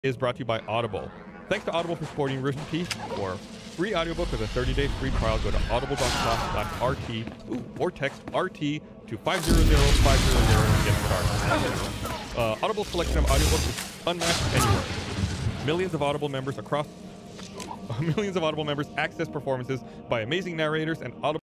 is brought to you by Audible. Thanks to Audible for supporting Rooster Teeth. For free audiobook with a 30-day free trial, go to audible.com/RT or text RT to 500-500 and get started. Audible's selection of audiobooks is unmatched anywhere. Millions of Audible members access performances by amazing narrators and Audible